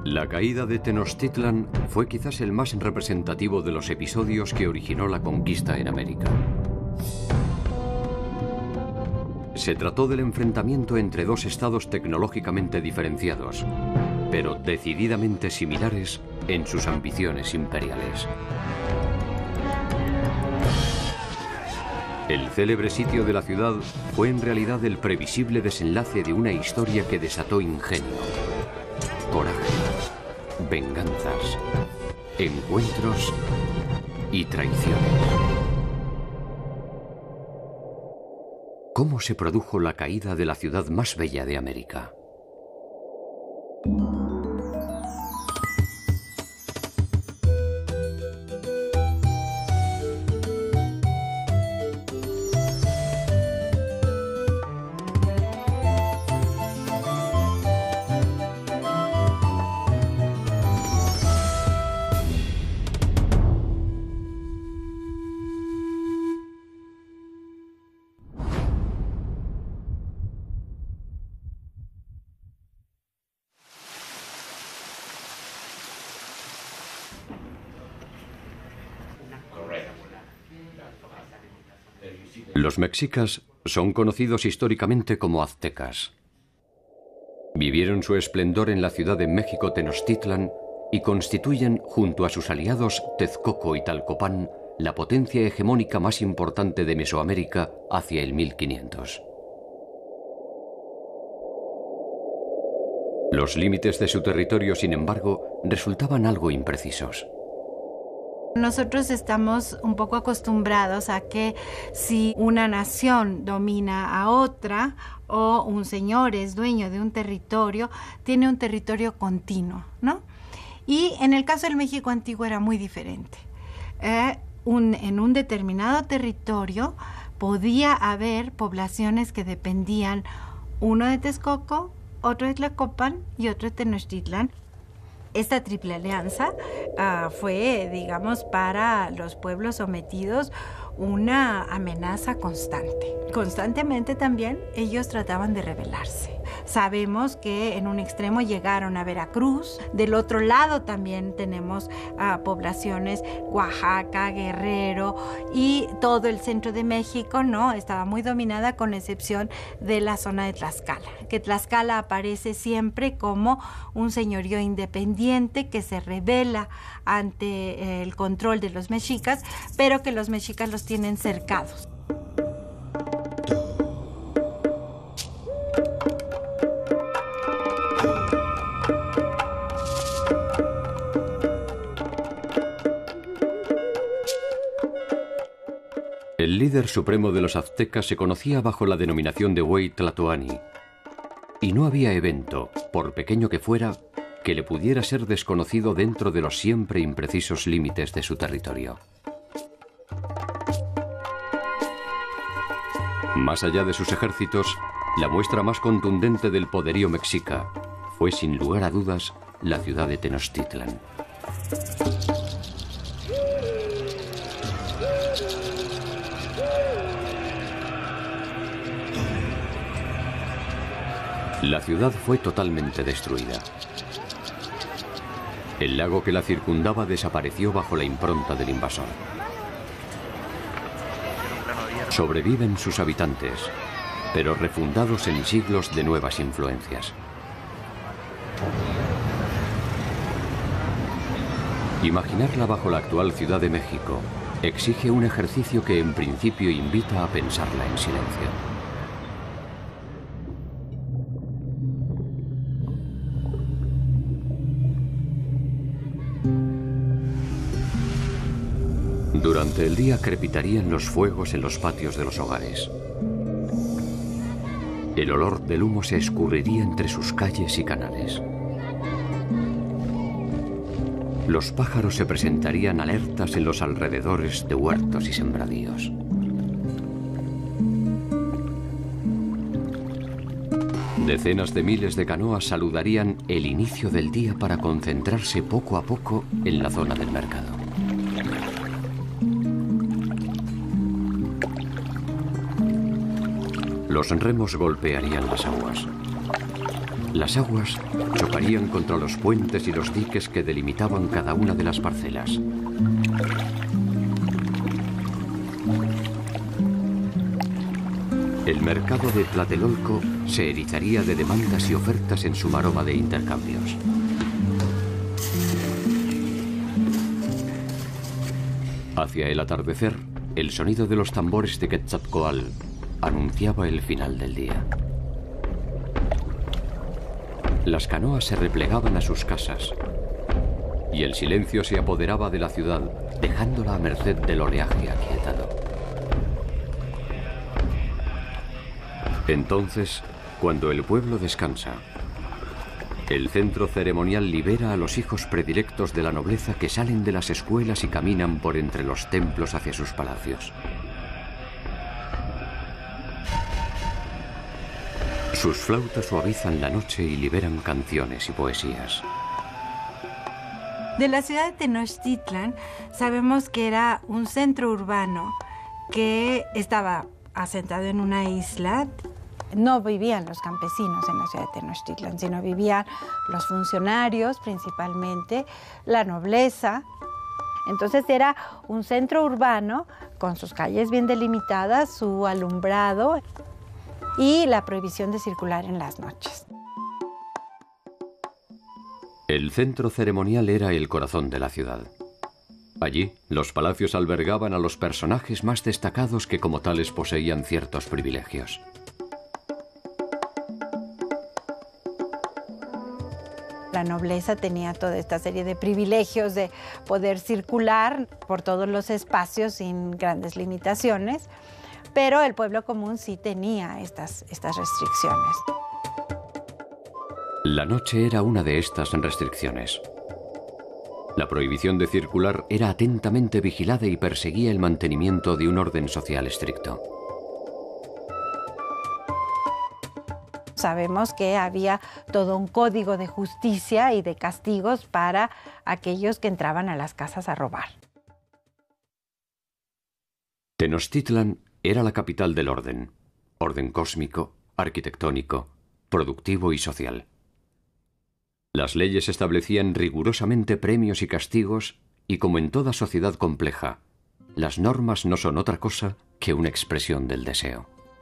La caída de Tenochtitlan fue quizás el más representativo de los episodios que originó la conquista en América. Se trató del enfrentamiento entre dos estados tecnológicamente diferenciados, pero decididamente similares en sus ambiciones imperiales. El célebre sitio de la ciudad fue en realidad el previsible desenlace de una historia que desató ingenio, coraje, venganzas, encuentros y traiciones. ¿Cómo se produjo la caída de la ciudad más bella de América? Los mexicas son conocidos históricamente como aztecas. Vivieron su esplendor en la ciudad de México Tenochtitlan y constituyen, junto a sus aliados Texcoco y Tlalcopán, la potencia hegemónica más importante de Mesoamérica hacia el 1500. Los límites de su territorio, sin embargo, resultaban algo imprecisos. Nosotros estamos un poco acostumbrados a que si una nación domina a otra o un señor es dueño de un territorio, tiene un territorio continuo, ¿no? Y en el caso del México antiguo era muy diferente. En un determinado territorio podía haber poblaciones que dependían, uno de Texcoco, otro de Tlalcopán y otro de Tenochtitlan. Esta triple alianza fue, digamos, para los pueblos sometidos una amenaza constante. Constantemente también ellos trataban de rebelarse. Sabemos que en un extremo llegaron a Veracruz, del otro lado también tenemos poblaciones, Oaxaca, Guerrero y todo el centro de México, ¿no? Estaba muy dominada con excepción de la zona de Tlaxcala, que Tlaxcala aparece siempre como un señorío independiente que se rebela ante el control de los mexicas, pero que los mexicas los tienen cercados. El líder supremo de los aztecas se conocía bajo la denominación de Huey Tlatoani, y no había evento, por pequeño que fuera, que le pudiera ser desconocido dentro de los siempre imprecisos límites de su territorio. Más allá de sus ejércitos, la muestra más contundente del poderío mexica fue, sin lugar a dudas, la ciudad de Tenochtitlan. La ciudad fue totalmente destruida. El lago que la circundaba desapareció bajo la impronta del invasor. Sobreviven sus habitantes, pero refundados en siglos de nuevas influencias. Imaginarla bajo la actual Ciudad de México exige un ejercicio que en principio invita a pensarla en silencio. Durante el día crepitarían los fuegos en los patios de los hogares. El olor del humo se escurriría entre sus calles y canales. Los pájaros se presentarían alertas en los alrededores de huertos y sembradíos. Decenas de miles de canoas saludarían el inicio del día para concentrarse poco a poco en la zona del mercado. Los remos golpearían las aguas. Las aguas chocarían contra los puentes y los diques que delimitaban cada una de las parcelas. El mercado de Tlatelolco se erizaría de demandas y ofertas en su maroma de intercambios. Hacia el atardecer, el sonido de los tambores de Quetzalcóatl anunciaba el final del día. Las canoas se replegaban a sus casas y el silencio se apoderaba de la ciudad, dejándola a merced del oleaje aquietado. Entonces, cuando el pueblo descansa, el centro ceremonial libera a los hijos predilectos de la nobleza que salen de las escuelas y caminan por entre los templos hacia sus palacios. Sus flautas suavizan la noche y liberan canciones y poesías. De la ciudad de Tenochtitlan sabemos que era un centro urbano que estaba asentado en una isla. No vivían los campesinos en la ciudad de Tenochtitlan, sino vivían los funcionarios principalmente, la nobleza. Entonces era un centro urbano con sus calles bien delimitadas, su alumbrado y la prohibición de circular en las noches. El centro ceremonial era el corazón de la ciudad. Allí, los palacios albergaban a los personajes más destacados que como tales poseían ciertos privilegios. La nobleza tenía toda esta serie de privilegios de poder circular por todos los espacios sin grandes limitaciones, pero el pueblo común sí tenía estas restricciones. La noche era una de estas restricciones. La prohibición de circular era atentamente vigilada y perseguía el mantenimiento de un orden social estricto. Sabemos que había todo un código de justicia y de castigos para aquellos que entraban a las casas a robar. Tenochtitlan era la capital del orden cósmico, arquitectónico, productivo y social. Las leyes establecían rigurosamente premios y castigos y, como en toda sociedad compleja, las normas no son otra cosa que una expresión del deseo.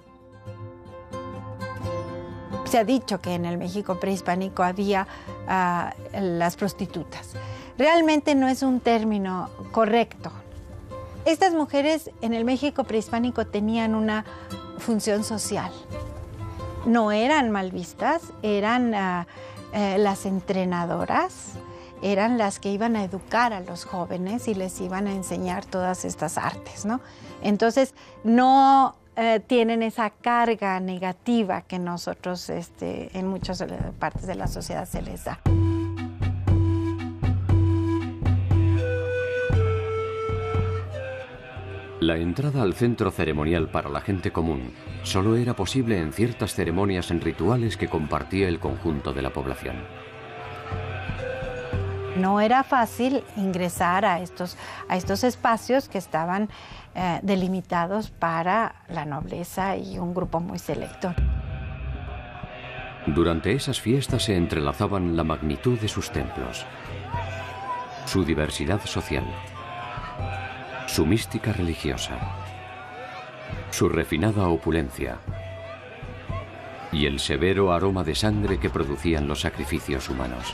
Se ha dicho que en el México prehispánico había las prostitutas. Realmente no es un término correcto. Estas mujeres en el México prehispánico tenían una función social. No eran mal vistas, eran las entrenadoras, eran las que iban a educar a los jóvenes y les iban a enseñar todas estas artes, ¿no? Entonces, no tienen esa carga negativa que nosotros en muchas partes de la sociedad se les da. La entrada al centro ceremonial para la gente común solo era posible en ciertas ceremonias en rituales que compartía el conjunto de la población. No era fácil ingresar a estos espacios que estaban delimitados para la nobleza y un grupo muy selecto. Durante esas fiestas se entrelazaban la magnitud de sus templos, su diversidad social, su mística religiosa, su refinada opulencia y el severo aroma de sangre que producían los sacrificios humanos.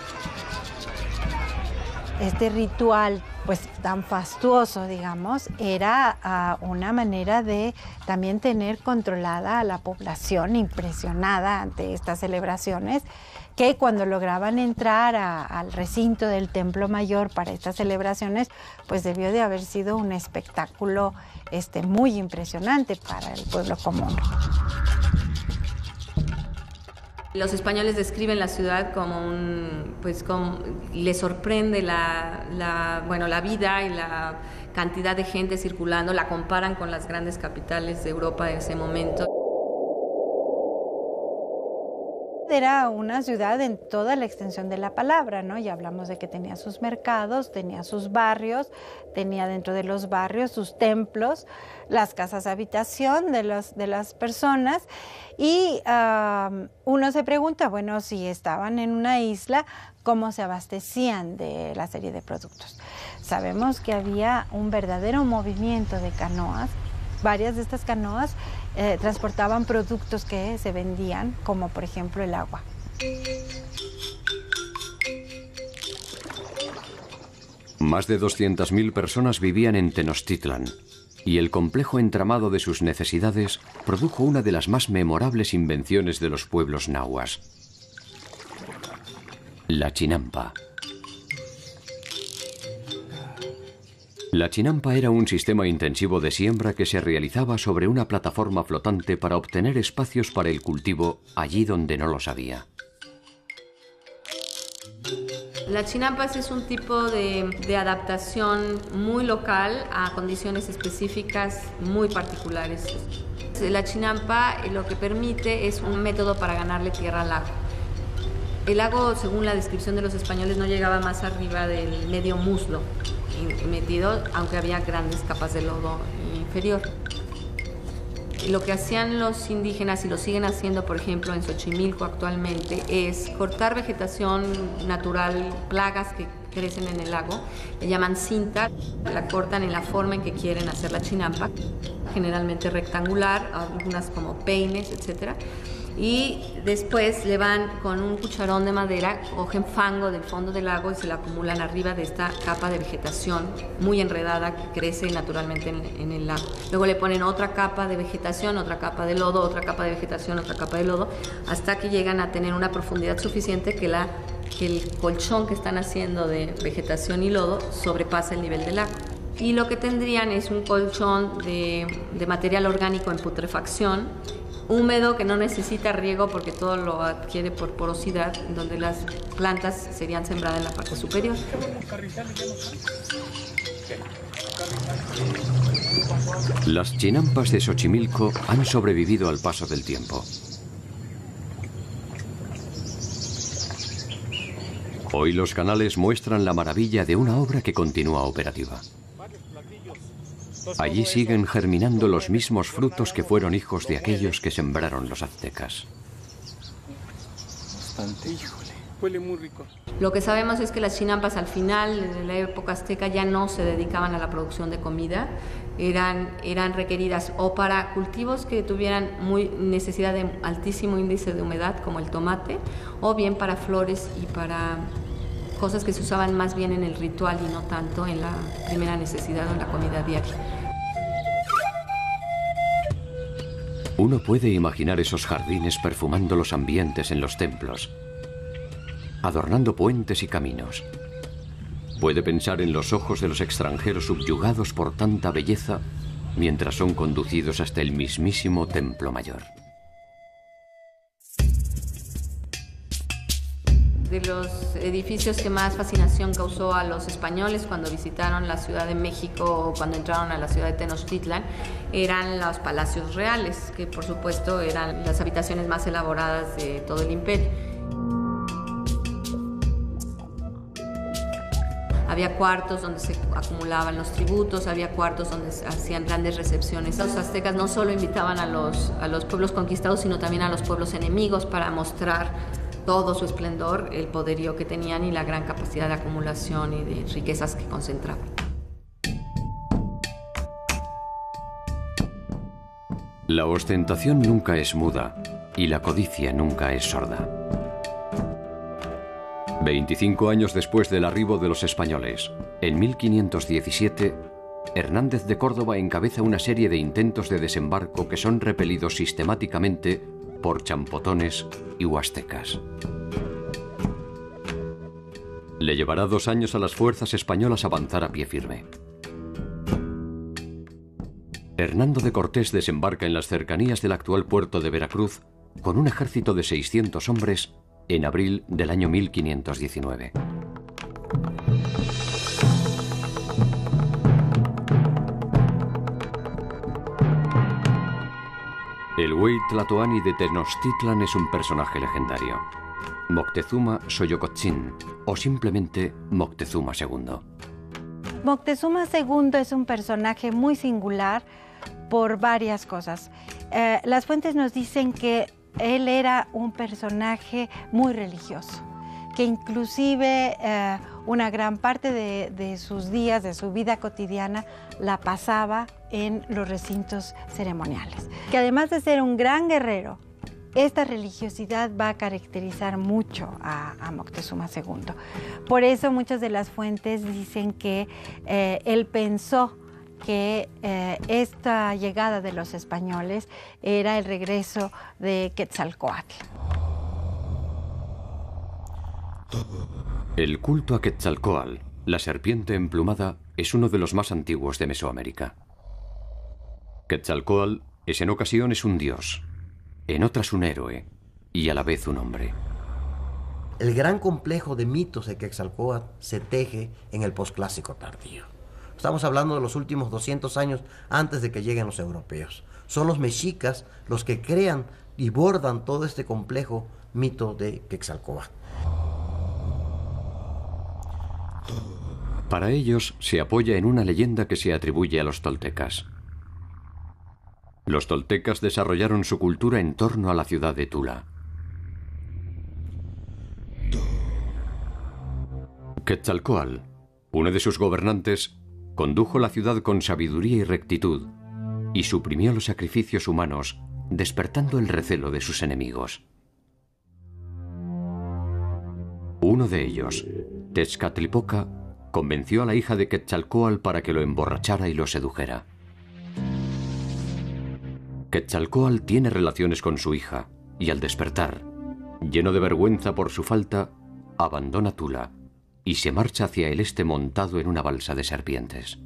Este ritual, pues tan fastuoso, digamos, era una manera de también tener controlada a la población, impresionada ante estas celebraciones, que cuando lograban entrar al recinto del Templo Mayor para estas celebraciones, pues debió de haber sido un espectáculo muy impresionante para el pueblo común. Los españoles describen la ciudad como les sorprende la vida y la cantidad de gente circulando, la comparan con las grandes capitales de Europa de ese momento. Era una ciudad en toda la extensión de la palabra, ¿no? Ya hablamos de que tenía sus mercados, tenía sus barrios, tenía dentro de los barrios sus templos, las casas de habitación de las personas. Y uno se pregunta, bueno, si estaban en una isla, ¿cómo se abastecían de la serie de productos? Sabemos que había un verdadero movimiento de canoas. Varias de estas canoas transportaban productos que se vendían, como por ejemplo el agua. Más de 200.000 personas vivían en Tenochtitlan, y el complejo entramado de sus necesidades produjo una de las más memorables invenciones de los pueblos nahuas: la chinampa. La chinampa era un sistema intensivo de siembra que se realizaba sobre una plataforma flotante para obtener espacios para el cultivo allí donde no los había. La chinampas es un tipo de adaptación muy local a condiciones específicas muy particulares. La chinampa lo que permite es un método para ganarle tierra al lago. El lago, según la descripción de los españoles, no llegaba más arriba del medio muslo metido, aunque había grandes capas de lodo inferior. Lo que hacían los indígenas, y lo siguen haciendo, por ejemplo, en Xochimilco actualmente, es cortar vegetación natural, plagas que crecen en el lago, le llaman cinta, la cortan en la forma en que quieren hacer la chinampa, generalmente rectangular, algunas como peines, etcétera. Y después le van con un cucharón de madera, cogen fango del fondo del lago y se la acumulan arriba de esta capa de vegetación muy enredada que crece naturalmente en el lago. Luego le ponen otra capa de vegetación, otra capa de lodo, otra capa de vegetación, otra capa de lodo, hasta que llegan a tener una profundidad suficiente que el colchón que están haciendo de vegetación y lodo sobrepasa el nivel del lago. Y lo que tendrían es un colchón de material orgánico en putrefacción, húmedo, que no necesita riego porque todo lo adquiere por porosidad, donde las plantas serían sembradas en la parte superior. Las chinampas de Xochimilco han sobrevivido al paso del tiempo. Hoy los canales muestran la maravilla de una obra que continúa operativa. Allí siguen germinando los mismos frutos que fueron hijos de aquellos que sembraron los aztecas. Bastante, híjole. Huele muy rico. Lo que sabemos es que las chinampas al final de la época azteca ya no se dedicaban a la producción de comida, eran requeridas o para cultivos que tuvieran necesidad de altísimo índice de humedad, como el tomate, o bien para flores y para cosas que se usaban más bien en el ritual y no tanto en la primera necesidad o en la comida diaria. Uno puede imaginar esos jardines perfumando los ambientes en los templos, adornando puentes y caminos. Puede pensar en los ojos de los extranjeros subyugados por tanta belleza mientras son conducidos hasta el mismísimo Templo Mayor. De los edificios que más fascinación causó a los españoles cuando visitaron la Ciudad de México o cuando entraron a la ciudad de Tenochtitlan eran los palacios reales, que por supuesto eran las habitaciones más elaboradas de todo el imperio. Había cuartos donde se acumulaban los tributos, había cuartos donde se hacían grandes recepciones. Los aztecas no solo invitaban a los pueblos conquistados, sino también a los pueblos enemigos para mostrar todo su esplendor, el poderío que tenían y la gran capacidad de acumulación y de riquezas que concentraban. La ostentación nunca es muda y la codicia nunca es sorda. 25 años después del arribo de los españoles, en 1517, Hernández de Córdoba encabeza una serie de intentos de desembarco que son repelidos sistemáticamente por champotones y huastecas. Le llevará 2 años a las fuerzas españolas avanzar a pie firme. Hernando de Cortés desembarca en las cercanías del actual puerto de Veracruz con un ejército de 600 hombres en abril del año 1519. El Huey Tlatoani de Tenochtitlan es un personaje legendario. Moctezuma Xoyocotzin, o simplemente Moctezuma II. Moctezuma II es un personaje muy singular por varias cosas. Las fuentes nos dicen que él era un personaje muy religioso, que inclusive una gran parte de sus días, de su vida cotidiana, la pasaba en los recintos ceremoniales. Que además de ser un gran guerrero, esta religiosidad va a caracterizar mucho a Moctezuma II. Por eso muchas de las fuentes dicen que él pensó que esta llegada de los españoles era el regreso de Quetzalcóatl. El culto a Quetzalcóatl, la serpiente emplumada, es uno de los más antiguos de Mesoamérica. Quetzalcóatl es en ocasiones un dios, en otras un héroe y a la vez un hombre. El gran complejo de mitos de Quetzalcóatl se teje en el posclásico tardío. Estamos hablando de los últimos 200 años antes de que lleguen los europeos. Son los mexicas los que crean y bordan todo este complejo mito de Quetzalcóatl. Para ellos se apoya en una leyenda que se atribuye a los toltecas. Los toltecas desarrollaron su cultura en torno a la ciudad de Tula. Quetzalcóatl, uno de sus gobernantes, condujo la ciudad con sabiduría y rectitud y suprimió los sacrificios humanos, despertando el recelo de sus enemigos. Uno de ellos, Tezcatlipoca, convenció a la hija de Quetzalcóatl para que lo emborrachara y lo sedujera. Quetzalcóatl tiene relaciones con su hija y al despertar, lleno de vergüenza por su falta, abandona Tula y se marcha hacia el este montado en una balsa de serpientes.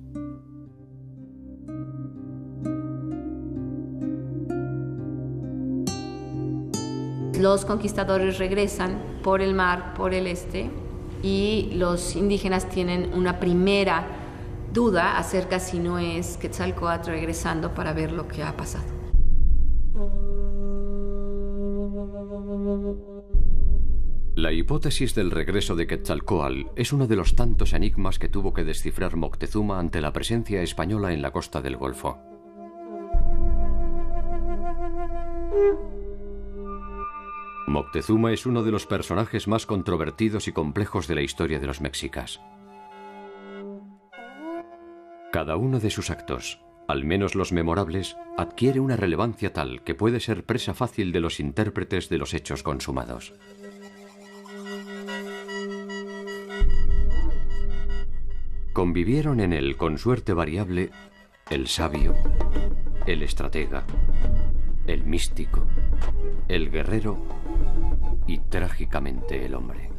Los conquistadores regresan por el mar, por el este, y los indígenas tienen una primera duda acerca si no es Quetzalcóatl regresando para ver lo que ha pasado. La hipótesis del regreso de Quetzalcóatl es uno de los tantos enigmas que tuvo que descifrar Moctezuma ante la presencia española en la costa del Golfo. Moctezuma es uno de los personajes más controvertidos y complejos de la historia de los mexicas. Cada uno de sus actos, al menos los memorables, adquiere una relevancia tal que puede ser presa fácil de los intérpretes de los hechos consumados. Convivieron en él con suerte variable el sabio, el estratega, el místico, el guerrero y trágicamente el hombre.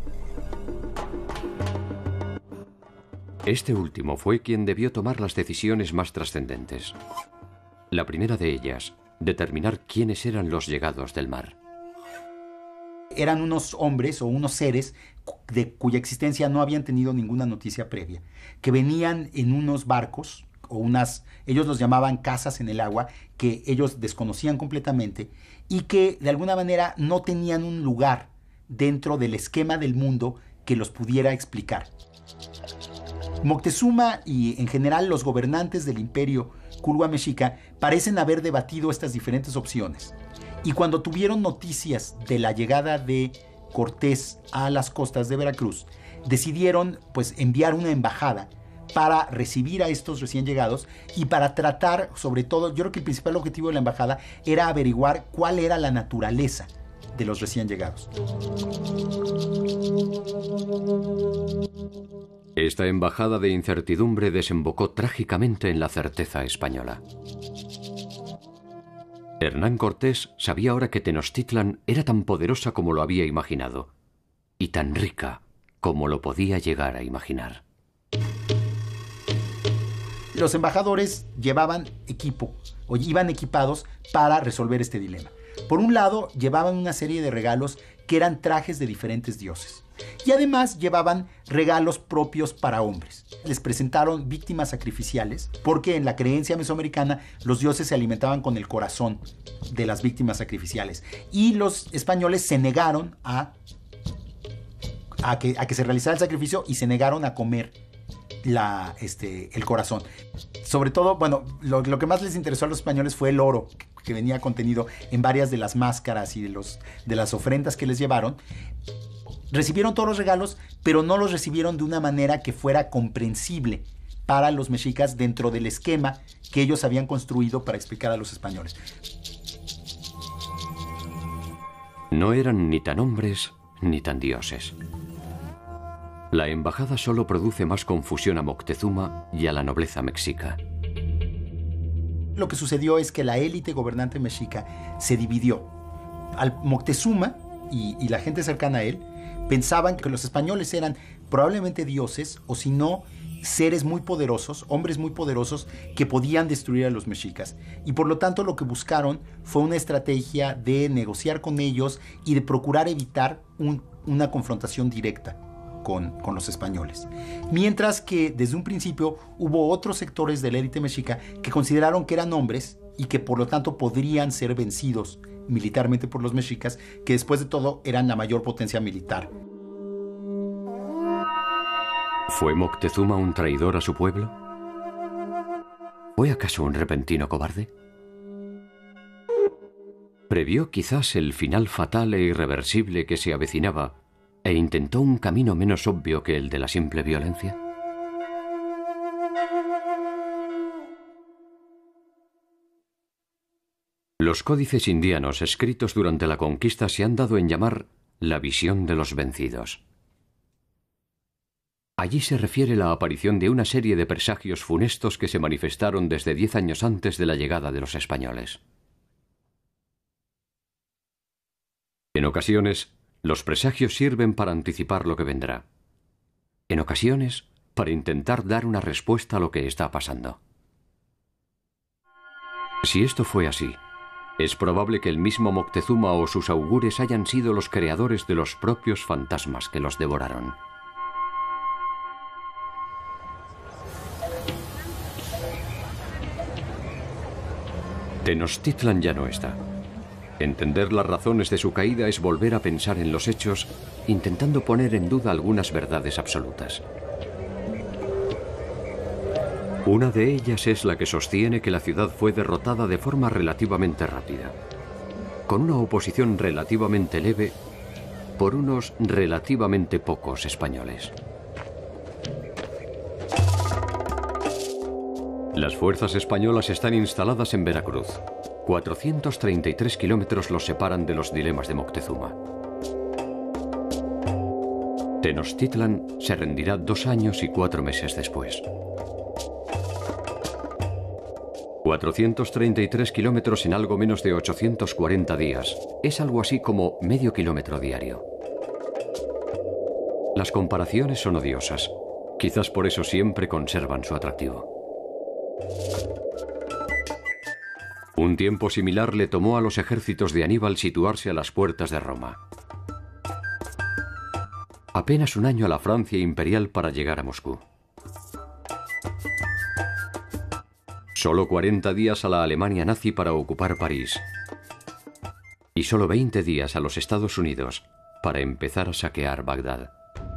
Este último fue quien debió tomar las decisiones más trascendentes. La primera de ellas, determinar quiénes eran los llegados del mar. Eran unos hombres o unos seres de cuya existencia no habían tenido ninguna noticia previa, que venían en unos barcos o unas, ellos los llamaban casas en el agua, que ellos desconocían completamente y que de alguna manera no tenían un lugar dentro del esquema del mundo que los pudiera explicar. Moctezuma y en general los gobernantes del imperio Culhua Mexica parecen haber debatido estas diferentes opciones. Y cuando tuvieron noticias de la llegada de Cortés a las costas de Veracruz, decidieron pues enviar una embajada para recibir a estos recién llegados y para tratar, sobre todo, yo creo que el principal objetivo de la embajada era averiguar cuál era la naturaleza de los recién llegados. Esta embajada de incertidumbre desembocó trágicamente en la certeza española. Hernán Cortés sabía ahora que Tenochtitlan era tan poderosa como lo había imaginado, y tan rica como lo podía llegar a imaginar. Los embajadores llevaban equipo, o iban equipados para resolver este dilema. Por un lado, llevaban una serie de regalos que eran trajes de diferentes dioses. Y además llevaban regalos propios para hombres. Les presentaron víctimas sacrificiales porque en la creencia mesoamericana los dioses se alimentaban con el corazón de las víctimas sacrificiales. Y los españoles se negaron a que se realizara el sacrificio y se negaron a comer el corazón. Sobre todo, bueno, lo que más les interesó a los españoles fue el oro que venía contenido en varias de las máscaras y de las ofrendas que les llevaron. Recibieron todos los regalos, pero no los recibieron de una manera que fuera comprensible para los mexicas dentro del esquema que ellos habían construido para explicar a los españoles. No eran ni tan hombres ni tan dioses. La embajada solo produce más confusión a Moctezuma y a la nobleza mexica. Lo que sucedió es que la élite gobernante mexica se dividió. Al Moctezuma y la gente cercana a él pensaban que los españoles eran probablemente dioses o si no, seres muy poderosos, hombres muy poderosos que podían destruir a los mexicas. Y por lo tanto lo que buscaron fue una estrategia de negociar con ellos y de procurar evitar una confrontación directa con los españoles. Mientras que desde un principio hubo otros sectores de la élite mexica que consideraron que eran hombres y que por lo tanto podrían ser vencidos militarmente por los mexicas, que después de todo eran la mayor potencia militar. ¿Fue Moctezuma un traidor a su pueblo? ¿Fue acaso un repentino cobarde? ¿Previó quizás el final fatal e irreversible que se avecinaba e intentó un camino menos obvio que el de la simple violencia? Los códices indianos escritos durante la conquista se han dado en llamar la visión de los vencidos. Allí se refiere la aparición de una serie de presagios funestos que se manifestaron desde 10 años antes de la llegada de los españoles. En ocasiones, los presagios sirven para anticipar lo que vendrá. En ocasiones, para intentar dar una respuesta a lo que está pasando. Si esto fue así, es probable que el mismo Moctezuma o sus augures hayan sido los creadores de los propios fantasmas que los devoraron. Tenochtitlan ya no está. Entender las razones de su caída es volver a pensar en los hechos, intentando poner en duda algunas verdades absolutas. Una de ellas es la que sostiene que la ciudad fue derrotada de forma relativamente rápida, con una oposición relativamente leve por unos relativamente pocos españoles. Las fuerzas españolas están instaladas en Veracruz. 433 kilómetros los separan de los dilemas de Moctezuma. Tenochtitlan se rendirá 2 años y 4 meses después. 433 kilómetros en algo menos de 840 días. Es algo así como medio kilómetro diario. Las comparaciones son odiosas. Quizás por eso siempre conservan su atractivo. Un tiempo similar le tomó a los ejércitos de Aníbal situarse a las puertas de Roma. Apenas 1 año a la Francia imperial para llegar a Moscú. Solo 40 días a la Alemania nazi para ocupar París. Y solo 20 días a los Estados Unidos para empezar a saquear Bagdad.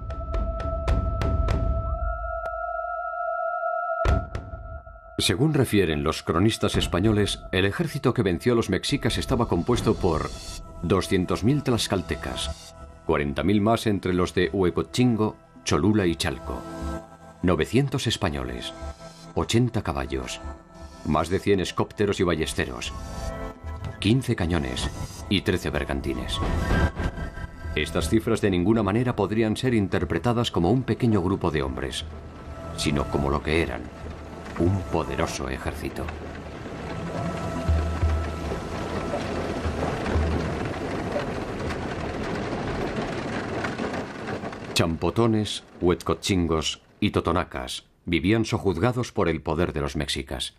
Según refieren los cronistas españoles, el ejército que venció a los mexicas estaba compuesto por 200.000 tlaxcaltecas, 40.000 más entre los de Huecotzingo, Cholula y Chalco, 900 españoles, 80 caballos, más de 100 escópteros y ballesteros, 15 cañones y 13 bergantines. Estas cifras de ninguna manera podrían ser interpretadas como un pequeño grupo de hombres, sino como lo que eran: un poderoso ejército. Champotones, huetcotzingos y totonacas vivían sojuzgados por el poder de los mexicas.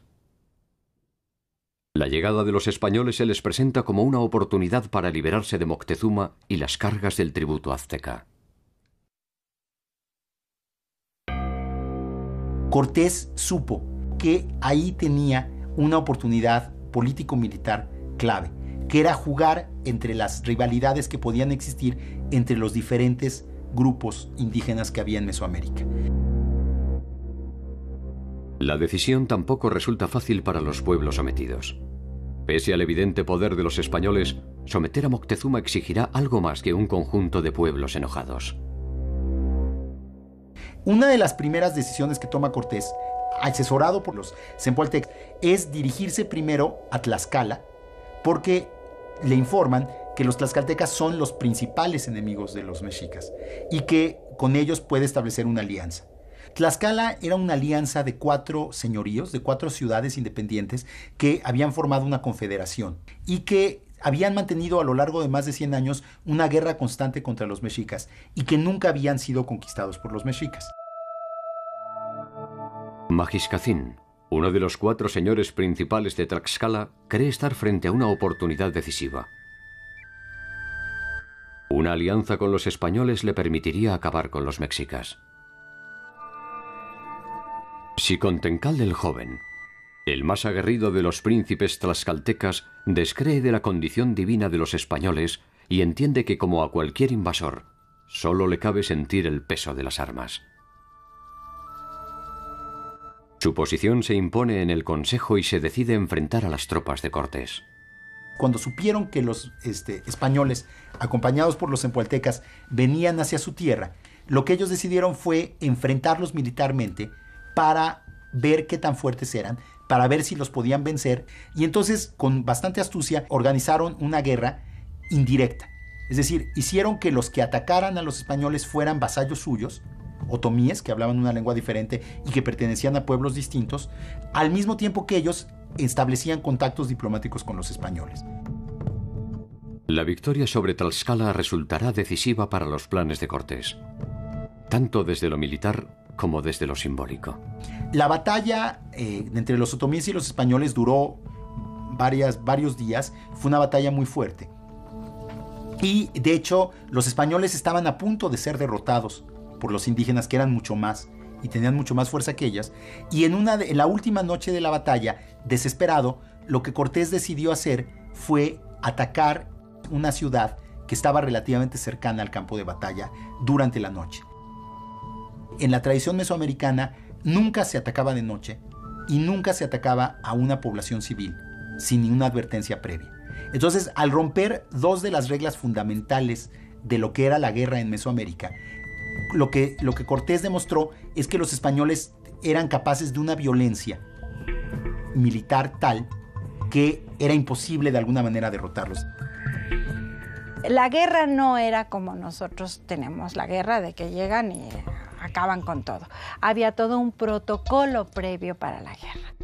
La llegada de los españoles se les presenta como una oportunidad para liberarse de Moctezuma y las cargas del tributo azteca. Cortés supo que ahí tenía una oportunidad político-militar clave, que era jugar entre las rivalidades que podían existir entre los diferentes grupos indígenas que había en Mesoamérica. La decisión tampoco resulta fácil para los pueblos sometidos. Pese al evidente poder de los españoles, someter a Moctezuma exigirá algo más que un conjunto de pueblos enojados. Una de las primeras decisiones que toma Cortés, asesorado por los Zempoaltecas, es dirigirse primero a Tlaxcala, porque le informan que los tlaxcaltecas son los principales enemigos de los mexicas y que con ellos puede establecer una alianza. Tlaxcala era una alianza de 4 señoríos, de 4 ciudades independientes que habían formado una confederación y que habían mantenido a lo largo de más de 100 años una guerra constante contra los mexicas y que nunca habían sido conquistados por los mexicas. Magiscacín, uno de los 4 señores principales de Tlaxcala, cree estar frente a una oportunidad decisiva. Una alianza con los españoles le permitiría acabar con los mexicas. Xicontencal el Joven, el más aguerrido de los príncipes tlaxcaltecas, descree de la condición divina de los españoles y entiende que, como a cualquier invasor, solo le cabe sentir el peso de las armas. Su posición se impone en el Consejo y se decide enfrentar a las tropas de Cortés. Cuando supieron que los españoles, acompañados por los zempoaltecas, venían hacia su tierra, lo que ellos decidieron fue enfrentarlos militarmente para ver qué tan fuertes eran, para ver si los podían vencer, y entonces, con bastante astucia, organizaron una guerra indirecta. Es decir, hicieron que los que atacaran a los españoles fueran vasallos suyos, otomíes, que hablaban una lengua diferente y que pertenecían a pueblos distintos, al mismo tiempo que ellos establecían contactos diplomáticos con los españoles. La victoria sobre Tlaxcala resultará decisiva para los planes de Cortés, tanto desde lo militar como desde lo simbólico. La batalla entre los otomíes y los españoles duró varios días. Fue una batalla muy fuerte. Y, de hecho, los españoles estaban a punto de ser derrotados por los indígenas, que eran mucho más y tenían mucho más fuerza que ellas. Y en la última noche de la batalla, desesperado, lo que Cortés decidió hacer fue atacar una ciudad que estaba relativamente cercana al campo de batalla durante la noche. En la tradición mesoamericana nunca se atacaba de noche y nunca se atacaba a una población civil sin ninguna advertencia previa. Entonces, al romper 2 de las reglas fundamentales de lo que era la guerra en Mesoamérica, lo que Cortés demostró es que los españoles eran capaces de una violencia militar tal que era imposible de alguna manera derrotarlos. La guerra no era como nosotros tenemos la guerra, de que llegan y acaban con todo. Había todo un protocolo previo para la guerra.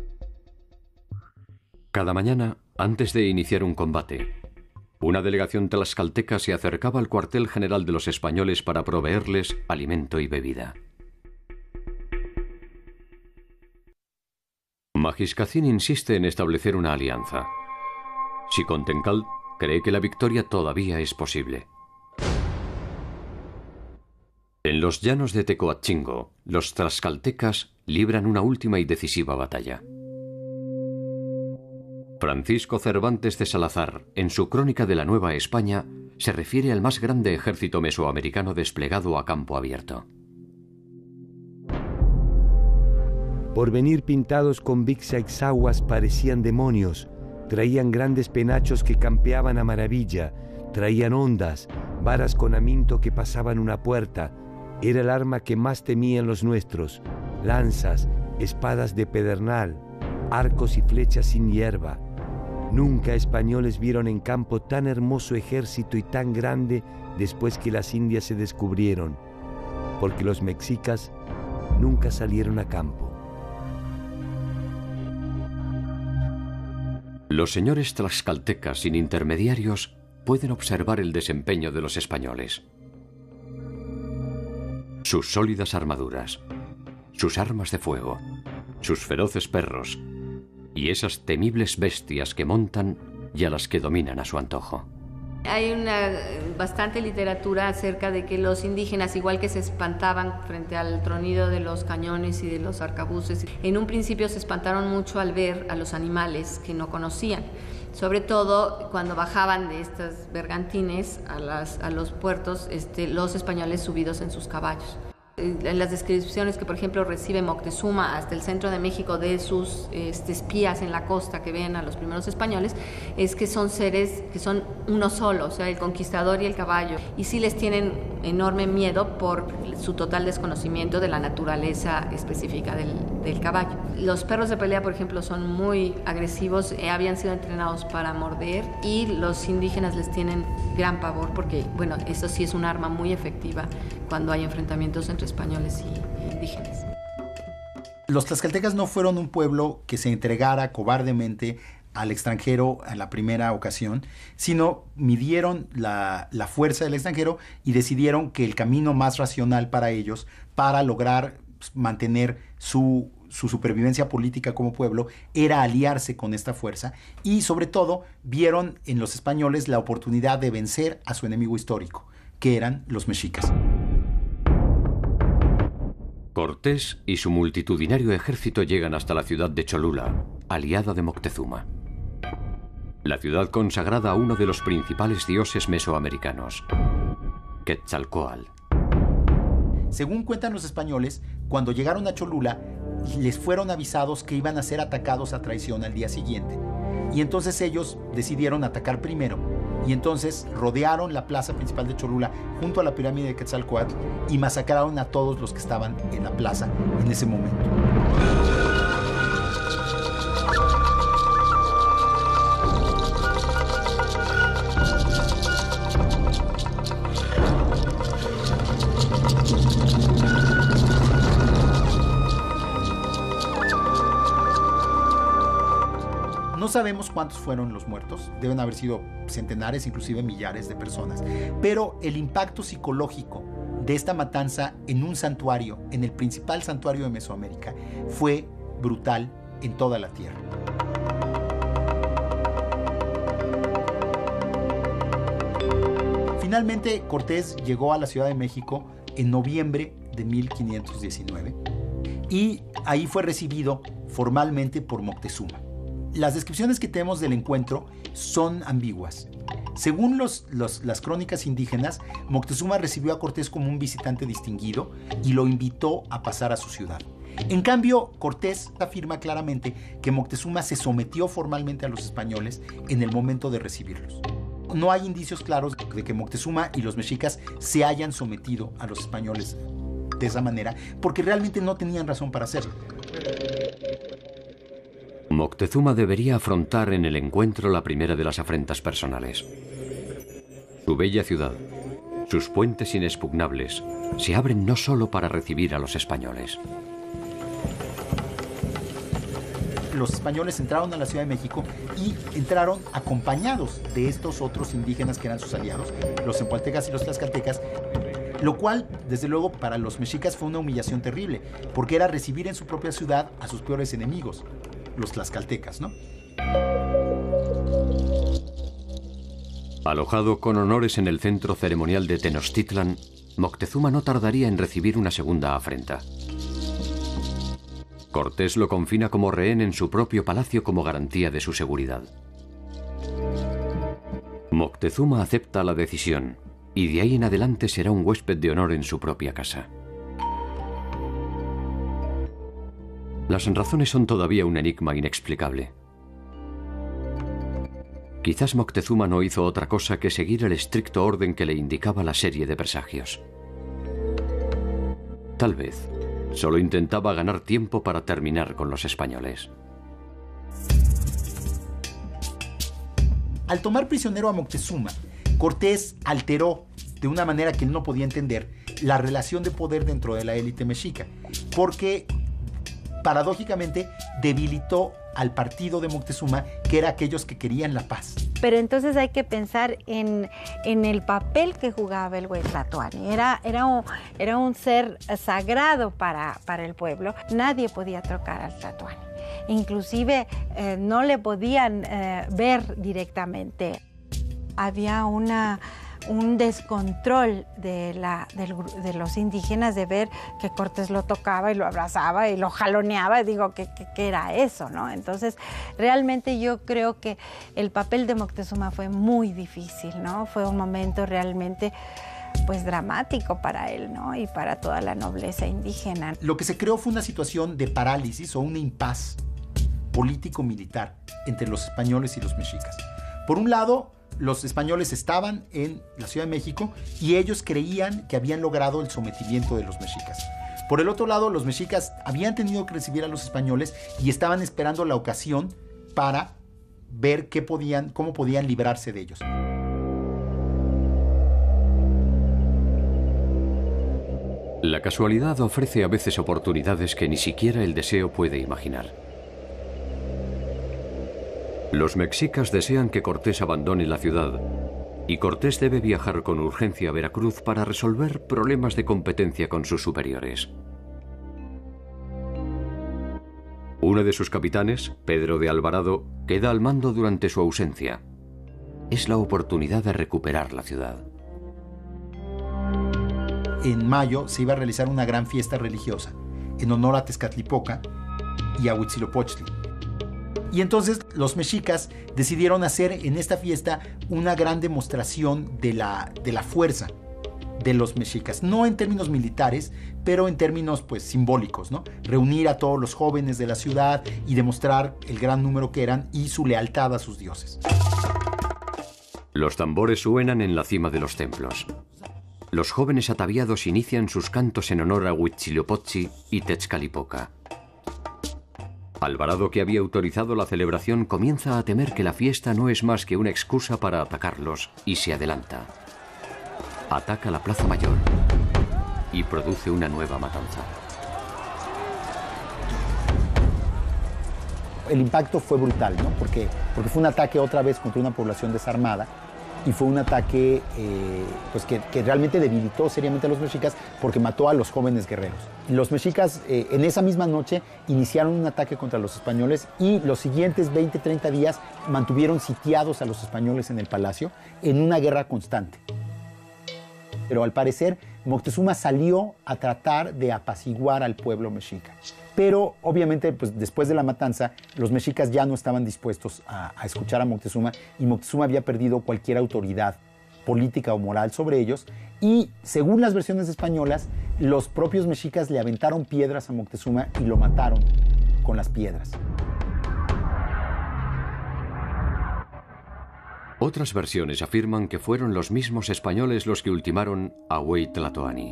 Cada mañana, antes de iniciar un combate, una delegación tlaxcalteca se acercaba al cuartel general de los españoles para proveerles alimento y bebida. Magiscacín insiste en establecer una alianza. Xicontencal cree que la victoria todavía es posible. En los llanos de Tecoatchingo, los tlaxcaltecas libran una última y decisiva batalla. Francisco Cervantes de Salazar, en su Crónica de la Nueva España, se refiere al más grande ejército mesoamericano desplegado a campo abierto. Por venir pintados con vixaixaguas parecían demonios, traían grandes penachos que campeaban a maravilla, traían ondas, varas con aminto que pasaban una puerta. Era el arma que más temían los nuestros, lanzas, espadas de pedernal, arcos y flechas sin hierba. Nunca españoles vieron en campo tan hermoso ejército y tan grande después que las Indias se descubrieron, porque los mexicas nunca salieron a campo. Los señores tlaxcaltecas sin intermediarios pueden observar el desempeño de los españoles. Sus sólidas armaduras, sus armas de fuego, sus feroces perros y esas temibles bestias que montan y a las que dominan a su antojo. Hay bastante literatura acerca de que los indígenas, igual que se espantaban frente al tronido de los cañones y de los arcabuces, en un principio se espantaron mucho al ver a los animales que no conocían. Sobre todo cuando bajaban de estas bergantines a los puertos los españoles subidos en sus caballos. En las descripciones que, por ejemplo, recibe Moctezuma hasta el centro de México de sus espías en la costa que ven a los primeros españoles, es que son seres que son uno solo, o sea, el conquistador y el caballo, y sí les tienen enorme miedo por su total desconocimiento de la naturaleza específica del caballo. Los perros de pelea, por ejemplo, son muy agresivos, habían sido entrenados para morder, y los indígenas les tienen gran pavor porque, bueno, eso sí es un arma muy efectiva cuando hay enfrentamientos entre españoles y indígenas. Los tlaxcaltecas no fueron un pueblo que se entregara cobardemente al extranjero a la primera ocasión, sino midieron la fuerza del extranjero y decidieron que el camino más racional para ellos, para lograr mantener su supervivencia política como pueblo, era aliarse con esta fuerza, y sobre todo vieron en los españoles la oportunidad de vencer a su enemigo histórico, que eran los mexicas. Cortés y su multitudinario ejército llegan hasta la ciudad de Cholula, aliada de Moctezuma. La ciudad consagrada a uno de los principales dioses mesoamericanos, Quetzalcóatl. Según cuentan los españoles, cuando llegaron a Cholula, les fueron avisados que iban a ser atacados a traición al día siguiente. Y entonces ellos decidieron atacar primero. Y entonces rodearon la plaza principal de Cholula junto a la pirámide de Quetzalcóatl y masacraron a todos los que estaban en la plaza en ese momento. No sabemos cuántos fueron los muertos, deben haber sido centenares, inclusive millares de personas, pero el impacto psicológico de esta matanza en un santuario, en el principal santuario de Mesoamérica, fue brutal en toda la tierra. Finalmente, Cortés llegó a la Ciudad de México en noviembre de 1519 y ahí fue recibido formalmente por Moctezuma. Las descripciones que tenemos del encuentro son ambiguas. Según las crónicas indígenas, Moctezuma recibió a Cortés como un visitante distinguido y lo invitó a pasar a su ciudad. En cambio, Cortés afirma claramente que Moctezuma se sometió formalmente a los españoles en el momento de recibirlos. No hay indicios claros de que Moctezuma y los mexicas se hayan sometido a los españoles de esa manera, porque realmente no tenían razón para hacerlo. Moctezuma debería afrontar en el encuentro la primera de las afrentas personales. Su bella ciudad, sus puentes inexpugnables, se abren no solo para recibir a los españoles. Los españoles entraron a la Ciudad de México y entraron acompañados de estos otros indígenas que eran sus aliados, los cempaltecas y los tlaxcaltecas, lo cual, desde luego, para los mexicas fue una humillación terrible, porque era recibir en su propia ciudad a sus peores enemigos, los tlaxcaltecas, ¿no? Alojado con honores en el centro ceremonial de Tenochtitlan, Moctezuma no tardaría en recibir una segunda afrenta. Cortés lo confina como rehén en su propio palacio como garantía de su seguridad. Moctezuma acepta la decisión y de ahí en adelante será un huésped de honor en su propia casa. Las razones son todavía un enigma inexplicable. Quizás Moctezuma no hizo otra cosa que seguir el estricto orden que le indicaba la serie de presagios. Tal vez solo intentaba ganar tiempo para terminar con los españoles. Al tomar prisionero a Moctezuma, Cortés alteró de una manera que él no podía entender la relación de poder dentro de la élite mexica, porque paradójicamente debilitó al partido de Moctezuma, que era aquellos que querían la paz. Pero entonces hay que pensar en el papel que jugaba el Huetlatoani. Era un ser sagrado para el pueblo. Nadie podía tocar al Tlatoani. Inclusive no le podían ver directamente. había un descontrol de los indígenas de ver que Cortés lo tocaba y lo abrazaba y lo jaloneaba. Digo, ¿qué era eso, no? Entonces, realmente yo creo que el papel de Moctezuma fue muy difícil, ¿no? Fue un momento realmente pues dramático para él, ¿no? Y para toda la nobleza indígena. Lo que se creó fue una situación de parálisis o un impas político-militar entre los españoles y los mexicas. Por un lado, los españoles estaban en la Ciudad de México y ellos creían que habían logrado el sometimiento de los mexicas. Por el otro lado, los mexicas habían tenido que recibir a los españoles y estaban esperando la ocasión para ver cómo podían librarse de ellos. La casualidad ofrece a veces oportunidades que ni siquiera el deseo puede imaginar. Los mexicas desean que Cortés abandone la ciudad y Cortés debe viajar con urgencia a Veracruz para resolver problemas de competencia con sus superiores. Uno de sus capitanes, Pedro de Alvarado, queda al mando durante su ausencia. Es la oportunidad de recuperar la ciudad. En mayo se iba a realizar una gran fiesta religiosa en honor a Tezcatlipoca y a Huitzilopochtli. Y entonces los mexicas decidieron hacer en esta fiesta una gran demostración de la fuerza de los mexicas. No en términos militares, pero en términos pues simbólicos, ¿no? Reunir a todos los jóvenes de la ciudad y demostrar el gran número que eran y su lealtad a sus dioses. Los tambores suenan en la cima de los templos. Los jóvenes ataviados inician sus cantos en honor a Huitzilopochtli y Tezcatlipoca. Alvarado, que había autorizado la celebración, comienza a temer que la fiesta no es más que una excusa para atacarlos y se adelanta. Ataca la Plaza Mayor y produce una nueva matanza. El impacto fue brutal, ¿no? Porque fue un ataque otra vez contra una población desarmada y fue un ataque pues que realmente debilitó seriamente a los mexicas porque mató a los jóvenes guerreros. Los mexicas en esa misma noche iniciaron un ataque contra los españoles y los siguientes 20-30 días mantuvieron sitiados a los españoles en el palacio en una guerra constante. Pero al parecer Moctezuma salió a tratar de apaciguar al pueblo mexica. Pero obviamente pues, después de la matanza los mexicas ya no estaban dispuestos a escuchar a Moctezuma y Moctezuma había perdido cualquier autoridad política o moral sobre ellos y según las versiones españolas los propios mexicas le aventaron piedras a Moctezuma y lo mataron con las piedras. Otras versiones afirman que fueron los mismos españoles los que ultimaron a Huey Tlatoani.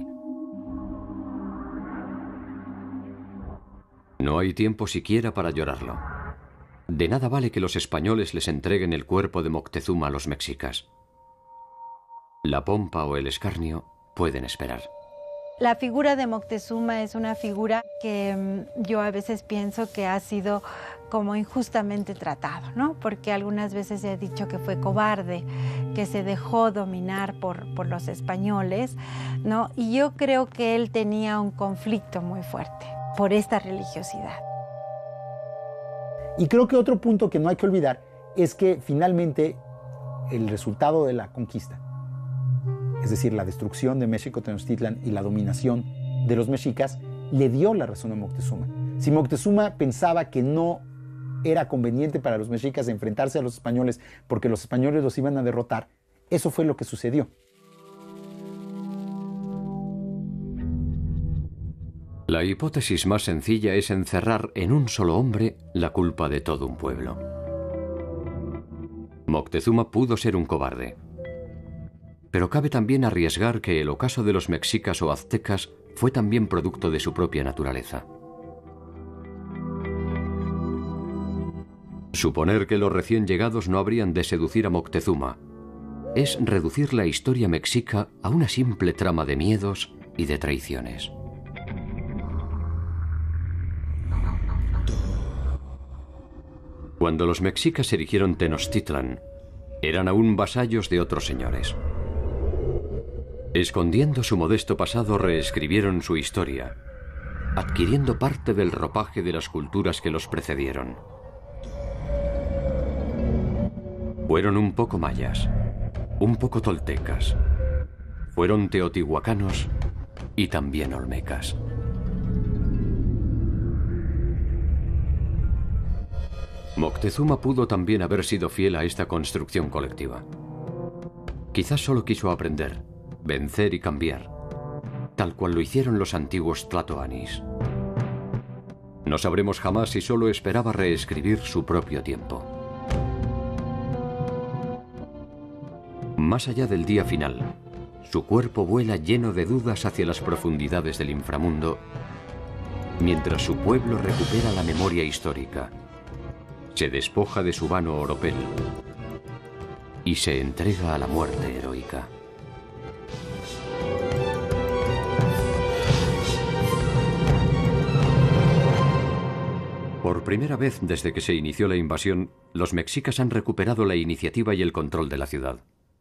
No hay tiempo siquiera para llorarlo. De nada vale que los españoles les entreguen el cuerpo de Moctezuma a los mexicas. La pompa o el escarnio pueden esperar. La figura de Moctezuma es una figura que yo a veces pienso que ha sido como injustamente tratado, ¿no? Porque algunas veces se ha dicho que fue cobarde, que se dejó dominar por los españoles, ¿no? Y yo creo que él tenía un conflicto muy fuerte por esta religiosidad. Y creo que otro punto que no hay que olvidar es que finalmente el resultado de la conquista, es decir, la destrucción de México Tenochtitlan y la dominación de los mexicas, le dio la razón a Moctezuma. Si Moctezuma pensaba que no era conveniente para los mexicas enfrentarse a los españoles porque los españoles los iban a derrotar, eso fue lo que sucedió. La hipótesis más sencilla es encerrar en un solo hombre la culpa de todo un pueblo. Moctezuma pudo ser un cobarde. Pero cabe también arriesgar que el ocaso de los mexicas o aztecas fue también producto de su propia naturaleza. Suponer que los recién llegados no habrían de seducir a Moctezuma es reducir la historia mexica a una simple trama de miedos y de traiciones. Cuando los mexicas erigieron Tenochtitlan, eran aún vasallos de otros señores. Escondiendo su modesto pasado, reescribieron su historia, adquiriendo parte del ropaje de las culturas que los precedieron. Fueron un poco mayas, un poco toltecas. Fueron teotihuacanos y también olmecas. Moctezuma pudo también haber sido fiel a esta construcción colectiva. Quizás solo quiso aprender, vencer y cambiar, tal cual lo hicieron los antiguos tlatoanis. No sabremos jamás si solo esperaba reescribir su propio tiempo. Más allá del día final, su cuerpo vuela lleno de dudas hacia las profundidades del inframundo, mientras su pueblo recupera la memoria histórica, se despoja de su vano oropel y se entrega a la muerte heroica. Por primera vez desde que se inició la invasión, los mexicas han recuperado la iniciativa y el control de la ciudad.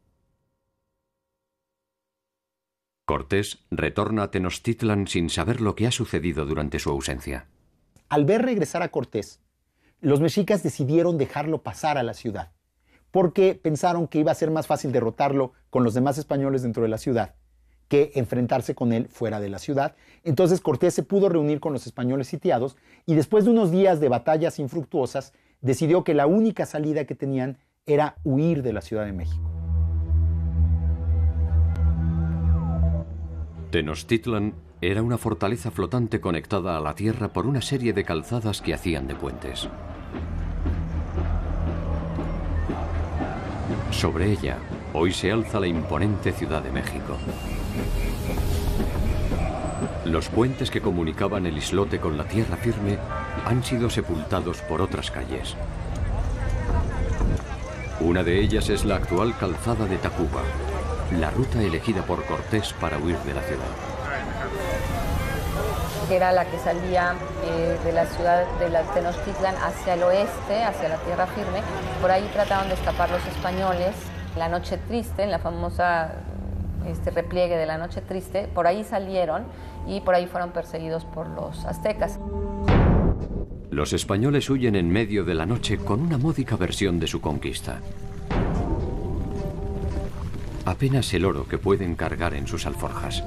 Cortés retorna a Tenochtitlan sin saber lo que ha sucedido durante su ausencia. Al ver regresar a Cortés, los mexicas decidieron dejarlo pasar a la ciudad, porque pensaron que iba a ser más fácil derrotarlo con los demás españoles dentro de la ciudad que enfrentarse con él fuera de la ciudad. Entonces Cortés se pudo reunir con los españoles sitiados y después de unos días de batallas infructuosas, decidió que la única salida que tenían era huir de la Ciudad de México. Tenochtitlan era una fortaleza flotante conectada a la tierra por una serie de calzadas que hacían de puentes. Sobre ella, hoy se alza la imponente Ciudad de México. Los puentes que comunicaban el islote con la tierra firme han sido sepultados por otras calles. Una de ellas es la actual calzada de Tacuba, la ruta elegida por Cortés para huir de la ciudad. Era la que salía de la ciudad de Tenochtitlan hacia el oeste, hacia la tierra firme. Por ahí trataron de escapar los españoles. La Noche Triste, en la famosa repliegue de la Noche Triste, por ahí salieron y por ahí fueron perseguidos por los aztecas. Los españoles huyen en medio de la noche con una módica versión de su conquista. Apenas el oro que pueden cargar en sus alforjas.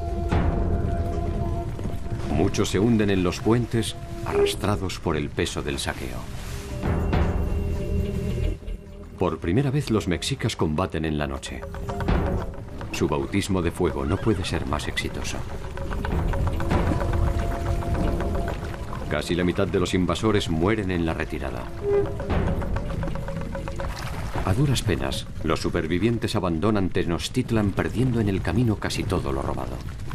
Muchos se hunden en los puentes, arrastrados por el peso del saqueo. Por primera vez los mexicas combaten en la noche. Su bautismo de fuego no puede ser más exitoso. Casi la mitad de los invasores mueren en la retirada. A duras penas, los supervivientes abandonan Tenochtitlan perdiendo en el camino casi todo lo robado.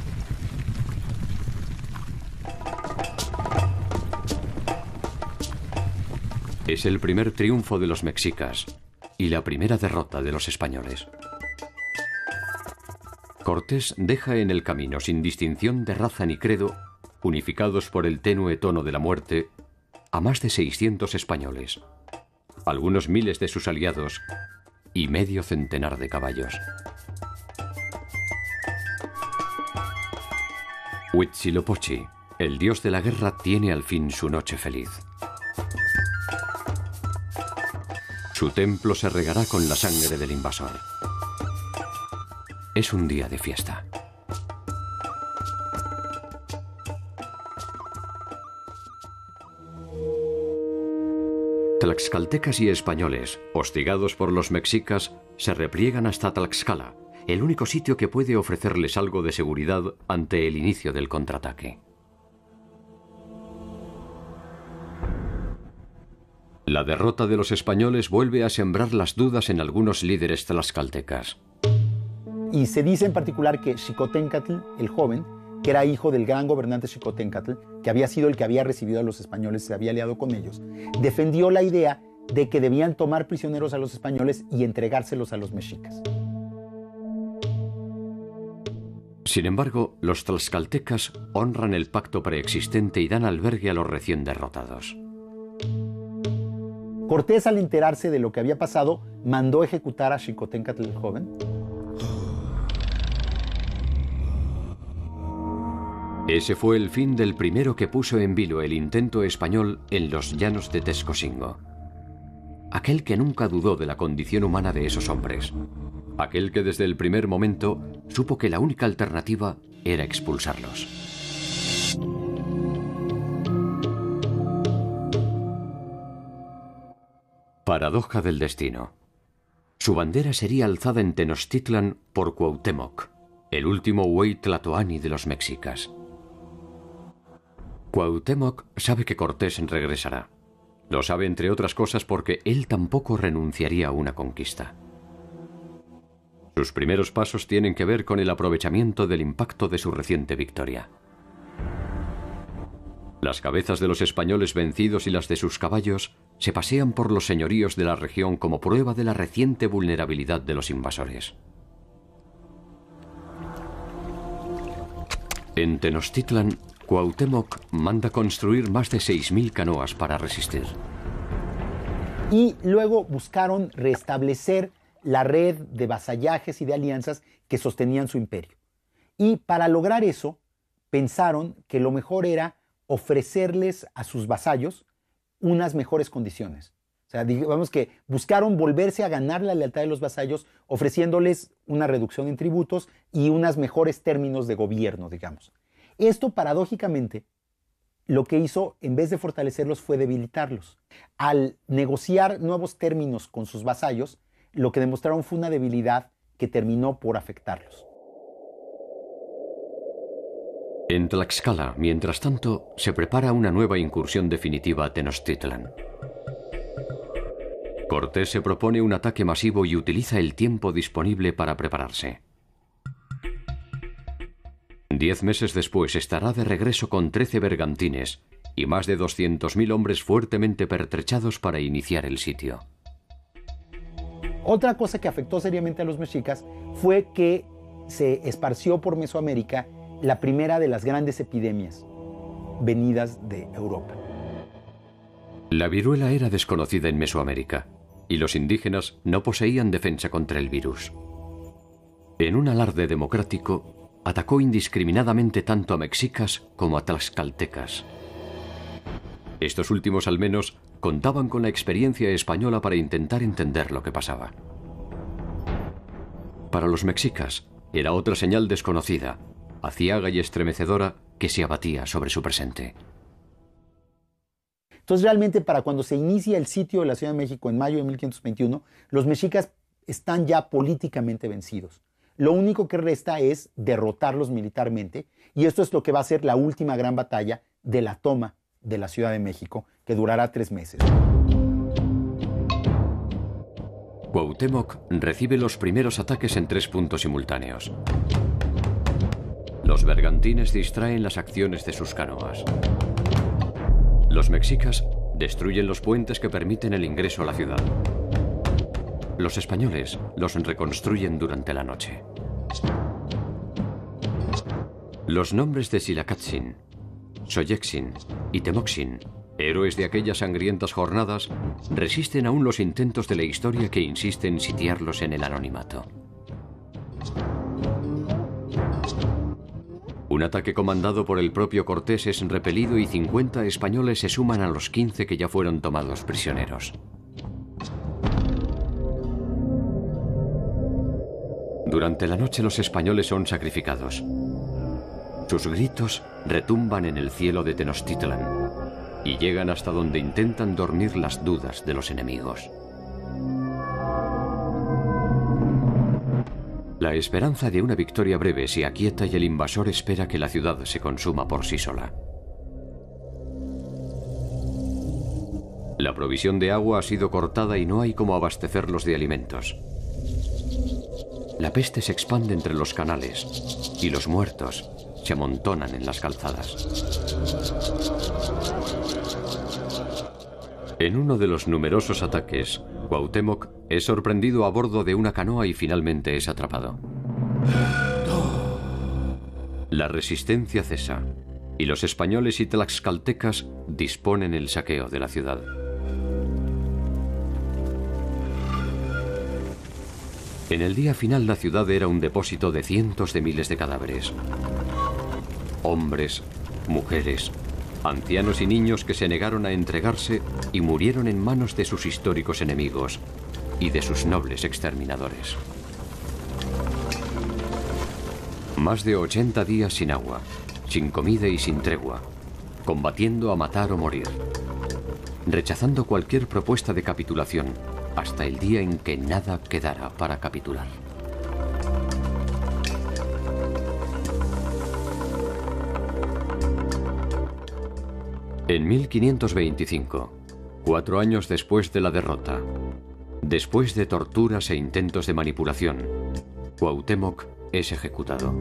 Es el primer triunfo de los mexicas y la primera derrota de los españoles. Cortés deja en el camino, sin distinción de raza ni credo, unificados por el tenue tono de la muerte, a más de 600 españoles, algunos miles de sus aliados y medio centenar de caballos. Huitzilopochtli, el dios de la guerra, tiene al fin su noche feliz. Su templo se regará con la sangre del invasor. Es un día de fiesta. Tlaxcaltecas y españoles, hostigados por los mexicas, se repliegan hasta Tlaxcala, el único sitio que puede ofrecerles algo de seguridad ante el inicio del contraataque. La derrota de los españoles vuelve a sembrar las dudas en algunos líderes tlaxcaltecas. Y se dice en particular que Xicoténcatl, el joven, que era hijo del gran gobernante Xicoténcatl, que había sido el que había recibido a los españoles, se había aliado con ellos, defendió la idea de que debían tomar prisioneros a los españoles y entregárselos a los mexicas. Sin embargo, los tlaxcaltecas honran el pacto preexistente y dan albergue a los recién derrotados. Cortés, al enterarse de lo que había pasado, mandó ejecutar a Xicoténcatl el joven. Ese fue el fin del primero que puso en vilo el intento español en los llanos de Texcosingo. aquel que nunca dudó de la condición humana de esos hombres, aquel que desde el primer momento supo que la única alternativa era expulsarlos. Paradoja del destino. Su bandera sería alzada en Tenochtitlan por Cuauhtémoc, el último Huey Tlatoani de los mexicas. Cuauhtémoc sabe que Cortés regresará. Lo sabe, entre otras cosas, porque él tampoco renunciaría a una conquista. Sus primeros pasos tienen que ver con el aprovechamiento del impacto de su reciente victoria. Las cabezas de los españoles vencidos y las de sus caballos se pasean por los señoríos de la región como prueba de la reciente vulnerabilidad de los invasores. En Tenochtitlan, Cuauhtémoc manda construir más de 6.000 canoas para resistir. Y luego buscaron restablecer la red de vasallajes y de alianzas que sostenían su imperio. Y para lograr eso, pensaron que lo mejor era ofrecerles a sus vasallos unas mejores condiciones. O sea, digamos que buscaron volverse a ganar la lealtad de los vasallos ofreciéndoles una reducción en tributos y unos mejores términos de gobierno, digamos. Esto, paradójicamente, lo que hizo, en vez de fortalecerlos, fue debilitarlos. Al negociar nuevos términos con sus vasallos, lo que demostraron fue una debilidad que terminó por afectarlos. En Tlaxcala, mientras tanto, se prepara una nueva incursión definitiva a Tenochtitlan. Cortés se propone un ataque masivo y utiliza el tiempo disponible para prepararse. 10 meses después estará de regreso con 13 bergantines y más de 200.000 hombres fuertemente pertrechados para iniciar el sitio. Otra cosa que afectó seriamente a los mexicas fue que se esparció por Mesoamérica la primera de las grandes epidemias venidas de Europa. La viruela era desconocida en Mesoamérica y los indígenas no poseían defensa contra el virus. En un alarde democrático, atacó indiscriminadamente tanto a mexicas como a tlaxcaltecas. Estos últimos, al menos, contaban con la experiencia española para intentar entender lo que pasaba. Para los mexicas, era otra señal desconocida, aciaga y estremecedora, que se abatía sobre su presente. Entonces, realmente, para cuando se inicia el sitio de la Ciudad de México en mayo de 1521, los mexicas están ya políticamente vencidos. Lo único que resta es derrotarlos militarmente, y esto es lo que va a ser la última gran batalla de la toma de la Ciudad de México, que durará 3 meses. Cuauhtémoc recibe los primeros ataques en 3 puntos simultáneos. Los bergantines distraen las acciones de sus canoas. Los mexicas destruyen los puentes que permiten el ingreso a la ciudad. Los españoles los reconstruyen durante la noche. Los nombres de Xilacatzin, Soyexin y Temoxin, héroes de aquellas sangrientas jornadas, resisten aún los intentos de la historia que insiste en sitiarlos en el anonimato. Un ataque comandado por el propio Cortés es repelido y 50 españoles se suman a los 15 que ya fueron tomados prisioneros. Durante la noche los españoles son sacrificados. Sus gritos retumban en el cielo de Tenochtitlan y llegan hasta donde intentan dormir las dudas de los enemigos. La esperanza de una victoria breve se aquieta y el invasor espera que la ciudad se consuma por sí sola. La provisión de agua ha sido cortada y no hay cómo abastecerlos de alimentos. La peste se expande entre los canales y los muertos se amontonan en las calzadas. En uno de los numerosos ataques, Cuauhtémoc es sorprendido a bordo de una canoa y finalmente es atrapado. La resistencia cesa y los españoles y tlaxcaltecas disponen el saqueo de la ciudad. En el día final la ciudad era un depósito de cientos de miles de cadáveres. Hombres, mujeres, Ancianos y niños que se negaron a entregarse y murieron en manos de sus históricos enemigos y de sus nobles exterminadores. Más de 80 días sin agua, sin comida y sin tregua, combatiendo a matar o morir, rechazando cualquier propuesta de capitulación, hasta el día en que nada quedara para capitular. En 1525, 4 años después de la derrota, después de torturas e intentos de manipulación, Cuauhtémoc es ejecutado.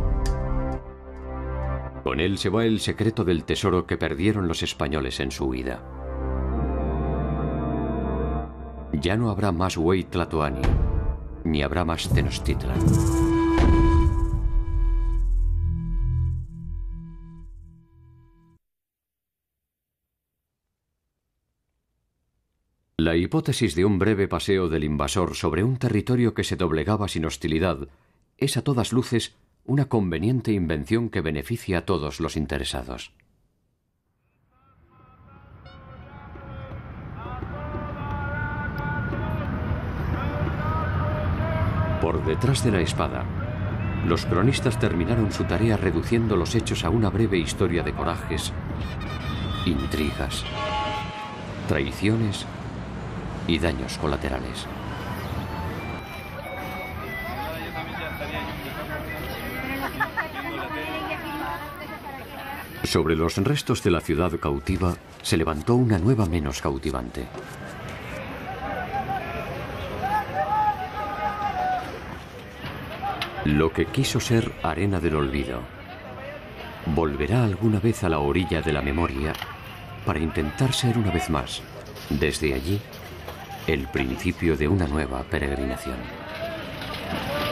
Con él se va el secreto del tesoro que perdieron los españoles en su huida. Ya no habrá más Huey Tlatoani, ni habrá más Tenochtitlan. La hipótesis de un breve paseo del invasor sobre un territorio que se doblegaba sin hostilidad es a todas luces una conveniente invención que beneficia a todos los interesados. Por detrás de la espada, los cronistas terminaron su tarea reduciendo los hechos a una breve historia de corajes, intrigas, traiciones y daños colaterales. Sobre los restos de la ciudad cautiva se levantó una nueva menos cautivante. Lo que quiso ser arena del olvido volverá alguna vez a la orilla de la memoria para intentar ser una vez más, desde allí, el principio de una nueva peregrinación.